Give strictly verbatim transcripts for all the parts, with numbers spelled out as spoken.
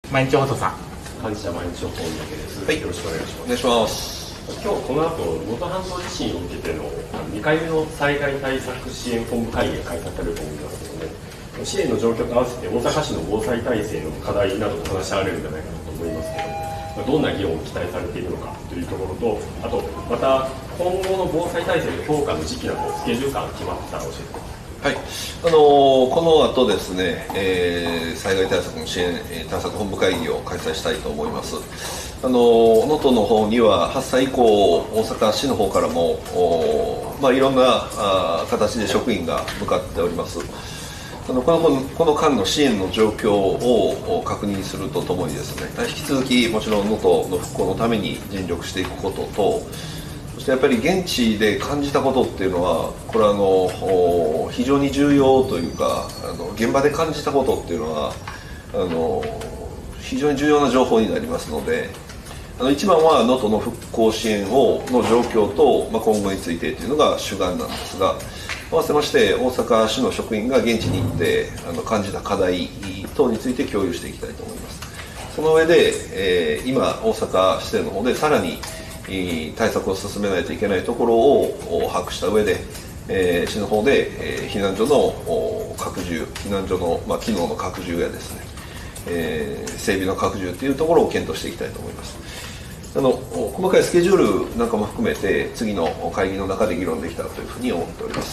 毎日放送さん。 幹事社毎日放送三宅です。 はい、 よろしくお願いします。 お願いします。 今日この後、能登半島地震を受けてのにかいめの災害対策支援本部会議が開催されると思いますけども、支援の状況と合わせて大阪市の防災体制の課題などを話し合われるんじゃないかなと思いますけど、どんな議論を期待されているのかというところと、あとまた今後の防災体制の評価の時期などスケジュール感が決まったら教えてください。 はい、あのー、この後ですね、えー、災害対策の支援対策本部会議を開催したいと思います。あのー、能登の方には発災以降、大阪市の方からも、まあ、いろんなあ形で職員が向かっております。あのこのこの間の支援の状況を確認するとともにですね、引き続きもちろん能登の復興のために尽力していくことと、そしてやっぱり現地で感じたことっていうのは、これはあの非常に重要というか、あの現場で感じたことっていうのはあの非常に重要な情報になりますので、あの一番は能登の復興支援をの状況と、まあ、今後についてというのが主眼なんですが、合わせまして大阪市の職員が現地に行ってあの感じた課題等について共有していきたいと思います。その上で、えー、今大阪市政の方でさらに対策を進めないといけないところを把握した上で、えー、市の方で、えー、避難所の拡充、避難所の、まあ、機能の拡充やですね、えー、整備の拡充というところを検討していきたいと思います。あの細かいスケジュールなんかも含めて次の会議の中で議論できたらというふうに思っております。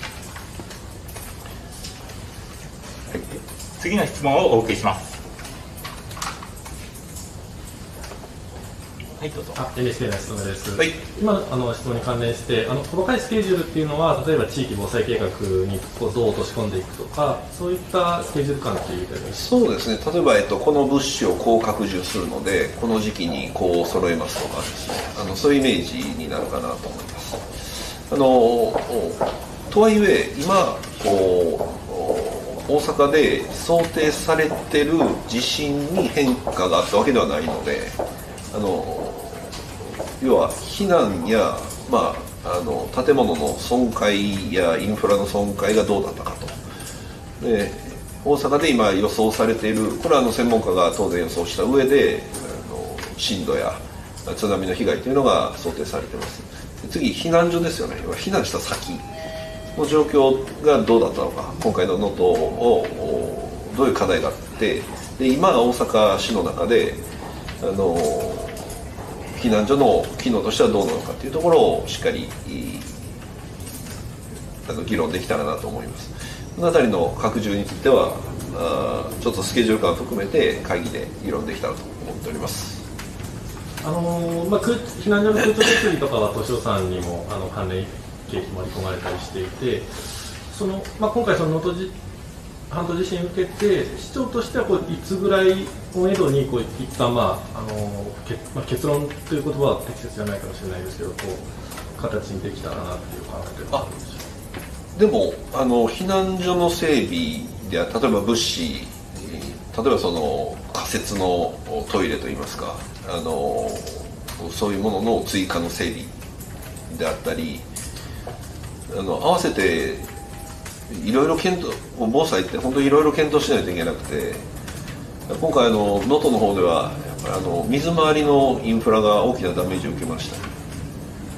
はい、次の質問をお受けします。はい、どうぞ。 あ、エヌエイチケー の質問です。 はい、 今あの質問に関連して、あの細かいスケジュールっていうのは、例えば地域防災計画にこうどう落とし込んでいくとか、そういったスケジュール感っていうか、 そうですね。例えば、えっと、この物資をこう拡充するので、この時期にこう揃えますとかですね、あのそういうイメージになるかなと思います。あのとはいえ今こう大阪で想定されてる地震に変化があったわけではないので、あの要は避難や、まあ、あの建物の損壊やインフラの損壊がどうだったかと。で大阪で今予想されている、これはあの専門家が当然予想した上であの震度や津波の被害というのが想定されています。次避難所ですよね。避難した先の状況がどうだったのか、今回の能登をどういう課題があって、で今大阪市の中であの避難所の機能としてはどうなのかというところをしっかりあの議論できたらなと思います。この辺りの拡充についてはあちょっとスケジュール感を含めて会議で議論できたらと思っております。 あのーまあ、避難所の空調設備とかは都市予算にもあの関連経費盛り込まれたりしていて、その、まあ、今回その能登半島地震を受けて市長としてはこういつぐらいをめどにこう一旦、まああのけまあ、結論という言葉は適切じゃないかもしれないですけど、こう形にできたらなっていう考えてると思うんですよ。 でもあの避難所の整備では、例えば物資、例えばその仮設のトイレといいますか、あのそういうものの追加の整備であったり、あの合わせていろいろ検討、防災って本当にいろいろ検討しないといけなくて、今回あの能登の方ではあの水回りのインフラが大きなダメージを受けました。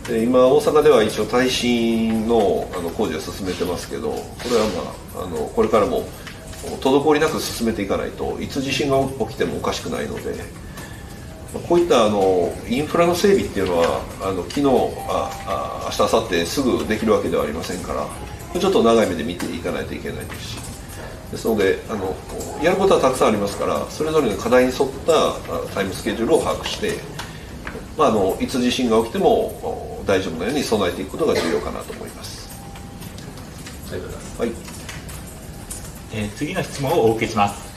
で今大阪では一応耐震 の, あの工事を進めてますけど、これは、まあ、あのこれからも滞りなく進めていかないといつ地震が起きてもおかしくないので、こういったあのインフラの整備っていうのはあの昨日ああ明日明後日すぐできるわけではありませんから、ちょっと長い目で見ていかないといけないですし、ですのであのやることはたくさんありますから、それぞれの課題に沿ったタイムスケジュールを把握して、まあ、あのいつ地震が起きても大丈夫なように備えていくことが重要かなと思います。 ありがとうございます。 はい、 えー、次の質問をお受けします。